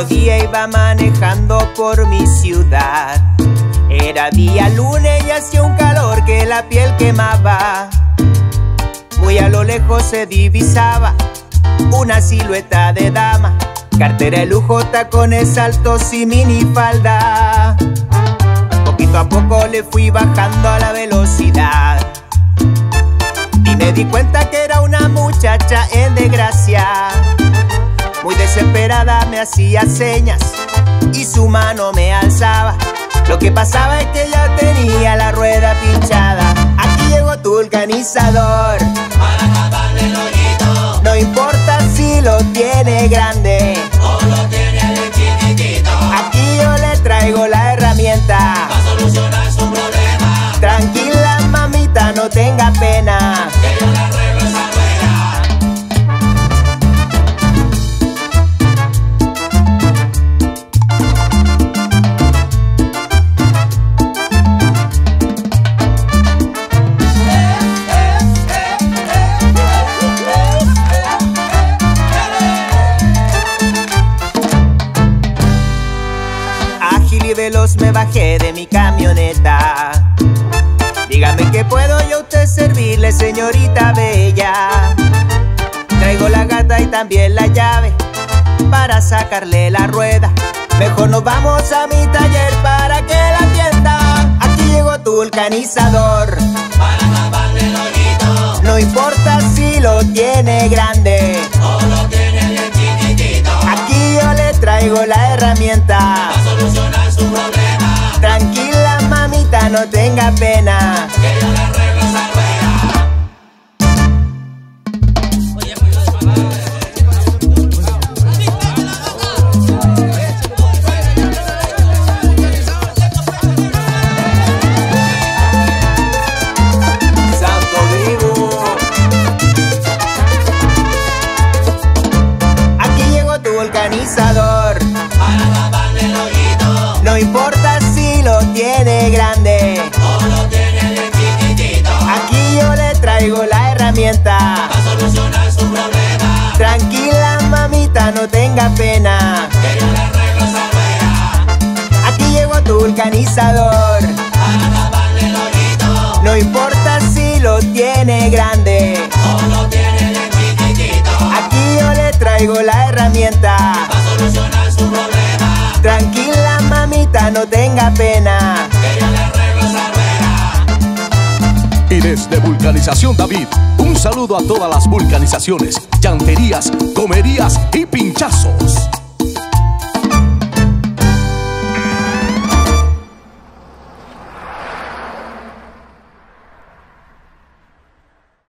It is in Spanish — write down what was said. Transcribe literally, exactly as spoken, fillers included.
otro día iba manejando por mi ciudad. Era día lunes y hacía un calor que la piel quemaba. Muy a lo lejos se divisaba una silueta de dama, cartera de lujo, tacones altos y minifalda. Poquito a poco le fui bajando a la velocidad y me di cuenta que era una muchacha en desgracia. Muy desesperada me hacía señas y su mano me alzaba. Lo que pasaba es que ella tenía la rueda pinchada. Aquí llegó tu vulcanizador para taparle el hoyito. No importa si lo tiene grande o lo tiene de chiquitito. Aquí yo le traigo la herramienta para solucionar su problema. Tranquila mamita, no tenga pena, que yo le arreglo esa rueda. Y veloz me bajé de mi camioneta. Dígame que puedo yo a usted servirle, señorita bella. Traigo la gata y también la llave para sacarle la rueda. Mejor nos vamos a mi taller para que la atienda. Aquí llegó tu vulcanizador para taparle el hoyito. No importa si lo tiene grande o lo tiene bien chiquitito. Aquí yo le traigo la herramienta para solucionar su problema. Tranquila mamita, no tenga pena, que yo le arreglo esa rueda. Oye, pues Santo Vivo. Aquí llegó tu vulcanizador para taparle el hoyito. No importa si lo tiene grande o lo tiene bien chiquitito. Aquí yo le traigo la herramienta para solucionar su problema. Tranquila mamita, no tenga pena, que yo le arreglo esa rueda. Aquí llegó tu vulcanizador para taparle el hoyito. No importa si lo tiene grande o lo tiene bien chiquitito. Aquí yo le traigo la herramienta para solucionar su problema. Tranquila mamita, no tenga pena, que yo le arreglo esa rueda. Y desde Vulcanización David, un saludo a todas las vulcanizaciones, llanterías, comerías y pinchazos.